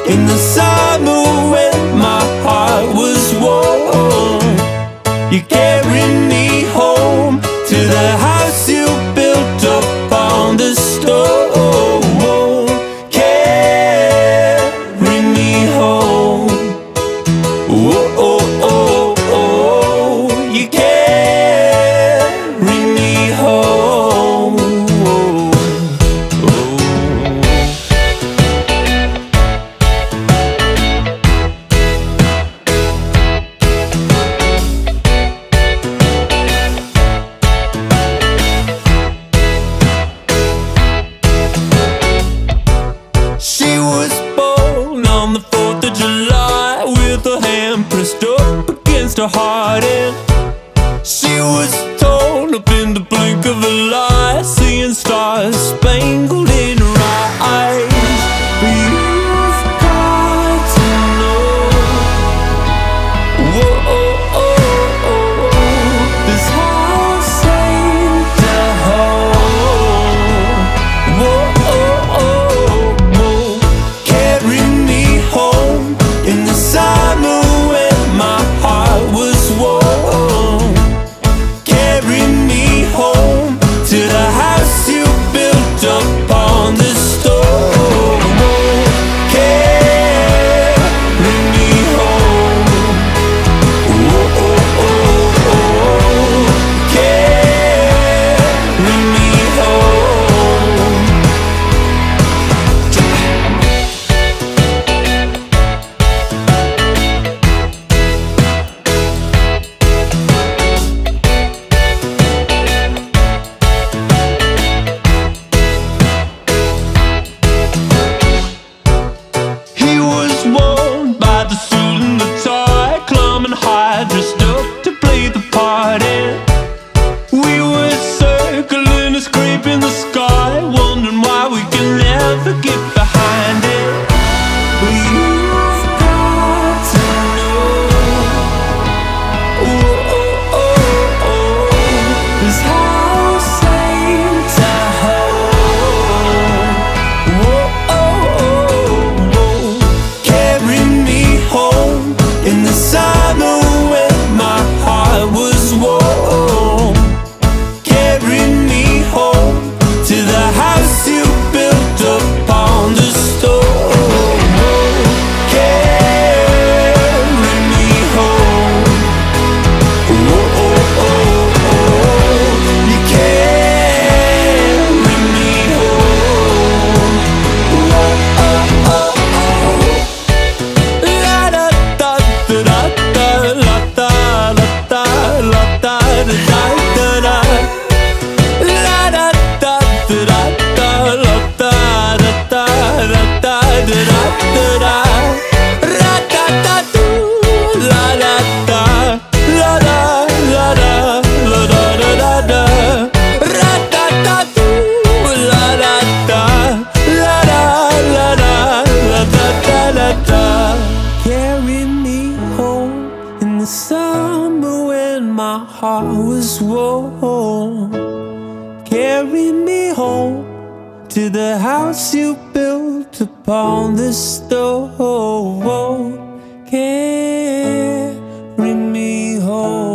in the summer when my heart was warm. You carried me home to the house you built up on the stone. Carry me home. Oh, oh, oh, oh. You carry me home. Oh, oh. She was born on the 4th of July with her hand pressed up against her heart, and she was torn up in the blink of a light, seeing stars spangled in her eyes. But you've got to know, whoa, oh, oh, oh, this house ain't a home. Whoa, oh, oh, oh. Carry me home in the summer when my heart was warm. Carry me home to the house you built up on the stone. Carry me home. Oh, oh, oh, oh. Carry me home. He was warmed by the suit and the tie, climbing high, dressed up to play the part, and we were circling and scraping the sky, wondering why we can never get behind it. But you've got to know, oh, oh, oh, oh, this house ain't a home. Whoa, oh, oh, oh. Carry me home in the summer when my heart was warm. Carry me home to the house you built up on the stone. Carry me home. Oh, oh, oh, oh. You carry me home. Oh, oh, oh, oh. La da da da da da la da la da la da da da da. La da da da da da la da da da da da da da. Ra da da do la la da la da la da la da da da da. Ra da da do la la da la da la da la da da da da. Carry me home in the summer when my heart was warm. Carry me home to the house you built upon the stone. Carry me home.